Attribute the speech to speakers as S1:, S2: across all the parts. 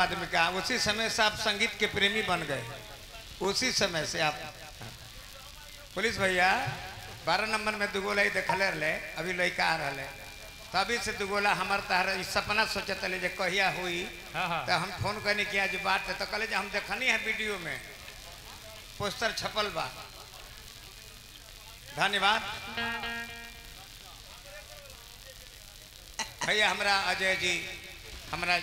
S1: आदमी का। उसी समय से आप संगीत के प्रेमी बन गए, उसी समय से आप। पुलिस भैया 12 नंबर में दुगोला ही देखले रहे, अभी लड़का आ रहा, तभी से दुगोला हमार तार सपना सोचते जे कहिया हुई। तो हम फोन करने किया जो बात है, तो कहले हम देखनी है वीडियो में, पोस्टर छपल बा। धन्यवाद भैया। हमरा अजय जी, हमरा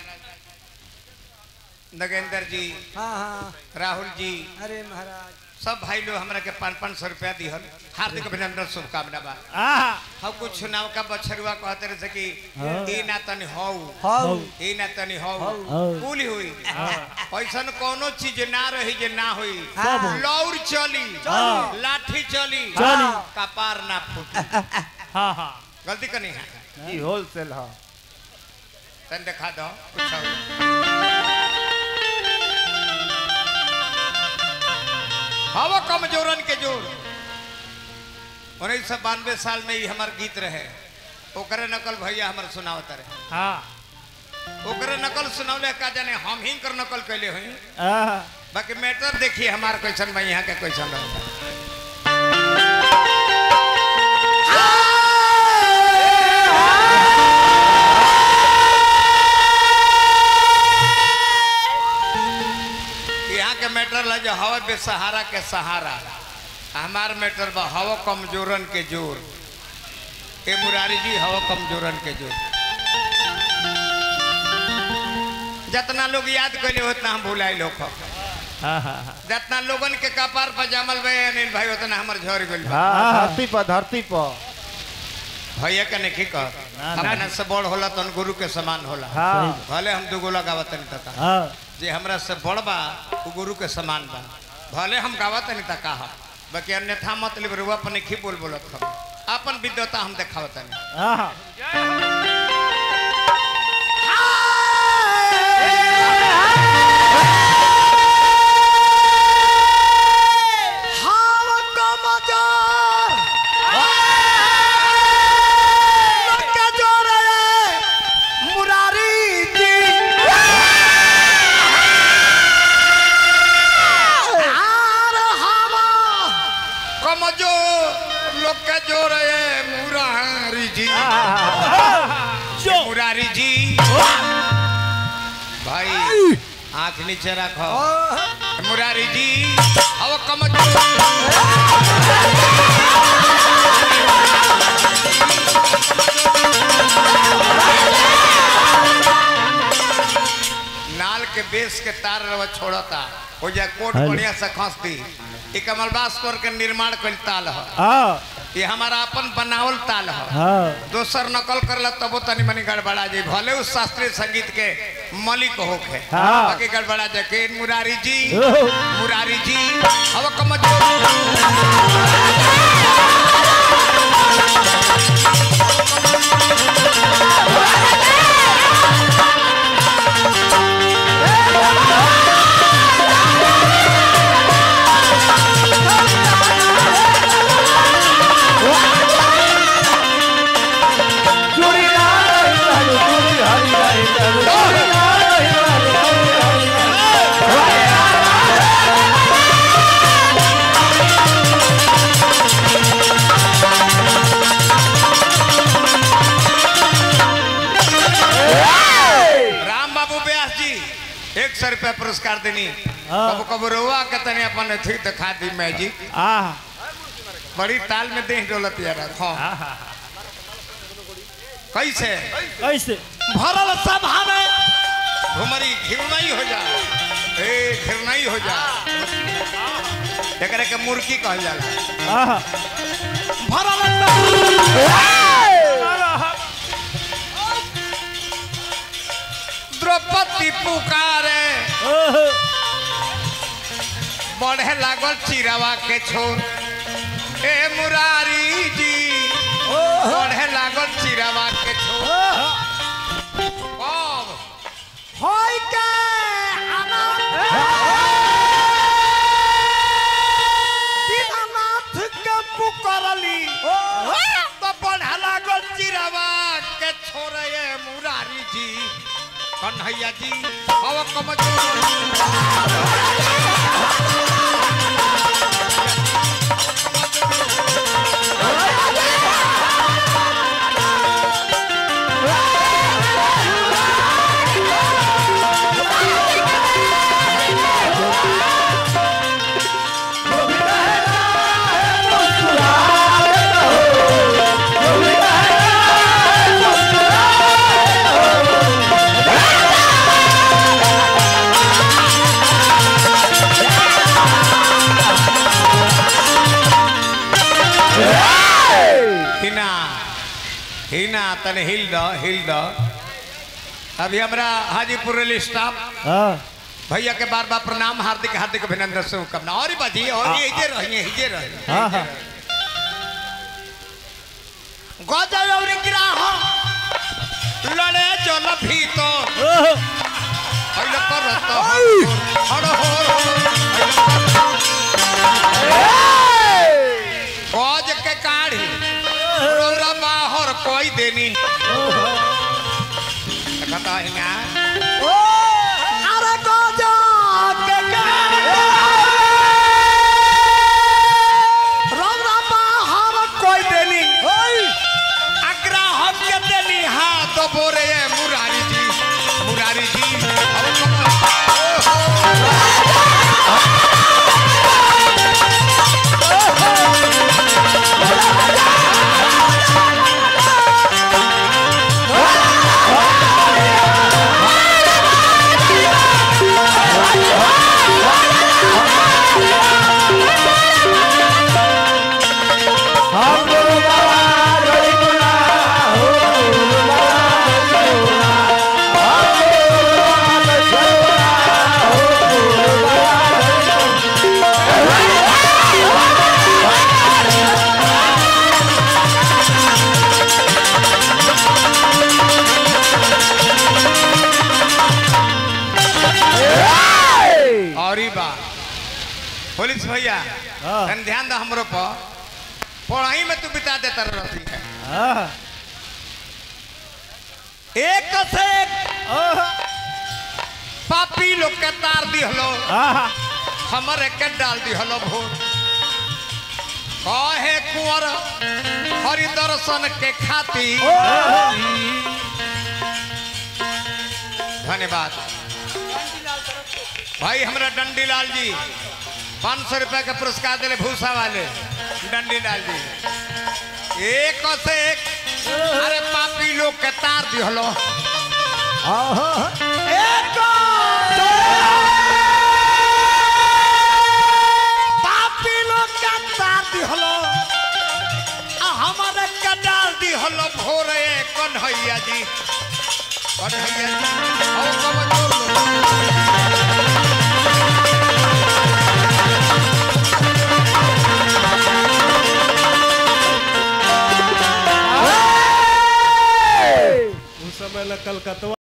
S1: नगेंद्र जी, राहुल जी, अरे महाराज सब भाई लोग हमरा के 500 रुपया दिहल। हार्दिक अभिनंदन, शुभकामना बा। हम कुछ चुनाव का बछरुआ कहते रहे कि ई ना तनी हौ, ई ना तनी हौ, कुल हुई। ऐसा कोनो चीज ना रही जे ना हुई। लौर चली, लाठी चली, कपार ना फूटी। गलती करनी है
S2: जी, होलसेल है।
S1: तन दिखा दो हवा कमजोरन के जोर। 1992 साल में ही हमार गीत रहे, ओकरे नकल भैया हमार सुनावत रहे। ओकरे नकल सुनावले का जाने हम ही कर नकल कैले हुई। बाकी मैटर देखिए हमार क्वेश्चन में, यहाँ के क्वेश्चन रहता। के मैटर ला जो हवा बेसहारा के सहारा, हमार मैटर बा हवा कमजोरन के जोर। ए मुरारी जी हवा कमजोरन के जोर। जितना लोग याद कैले उतना हम भुलाई लोग। जितना लोगन के कपार पर जमल बे अनिल भाई उतना हमर झड़ गइल बा।
S2: धरती पर
S1: भैया के नहीं कह, अपना से बड़ होला तो गुरु के समान होला। भले हम दुगो लगावत नहीं तका जे हमरा से बड़ बा वो गुरु के समान बा। भले हम गावत नहीं तका, बाकी अन्यथा मतलब रुआ पर नहीं बोलत हम अपन विद्वता हम देखावत नहीं। मुरारी जी भाई आंख नीचे रखो। मुरारी जी अब कमजोर नाल के बेस के तार रवा छोड़ता हो जाए कोट बढ़िया से खस दी। कमलबास के निर्माण कल ताल है, ये हमारा अपन बनावल ताल है। दोसर नकल करला तबो तनी मनी गड़बड़ा जाए, भले उस शास्त्रीय संगीत के मलिक होके बाकी गड़बड़ा जाए। मुरारी जी, मुरारी जी अब रुपया पुरस्कार देनी। कब कब रोआ के तने अपन थी दिखा दी मैजिक। बड़ी ताल में देख डोलत यार। कैसे
S3: कैसे
S1: भरल सभा में घुमरी घिरनाई हो जा, ए घिरनाई हो जा। एकरे के मुर्गी कहल जाला। द्रौपदी पुकारे बढ़े लागल चिरावा के छोर। ए मुरारी जी बढ़े लागल चिरावा के छोर। होय के दीनानाथ के पुकारली तो बढ़े लागल चिरावा के छोर। ए मुरारी जी कन्हैया जी अब कमजोर हिना तने हिल दो अभी हमरा हाजीपुर रेल स्टाफ भैया के बार बार प्रणाम हार्दिक हार्दिक अभिनंदन शुभकामना और बाजी और हिजे रहिए गजब और गिराह लड़े चल भीतो पहले परत हड़ हो गज के काढ़ी रोरा बाहर कोई देनी कथा हिना
S3: अरे गज के रोरा बाहर कोई देनी
S1: आग्रह के देनी हाथ बोरे मुरारी जी पुलिस भैया ध्यान दो हमरो पर पढ़ाई में तू बिता देता रहती है एक से पापी लोग के तार दी हलो हमारे के डाल दी हलो भोट कहे कुंवर हरि दर्शन के खाती धन्यवाद भाई हमारा डंडी लाल जी 500 रुपए का पुरस्कार दिले भूसा वाले डंडी लाल जी एक से एक अरे पापी लोग के तार दी हलो
S3: एक पापी लोग के तार दी हलो
S1: हमारे के डाल दी हलो भोरे कन्हैया जी और कमजोर
S4: समय कलकत्ता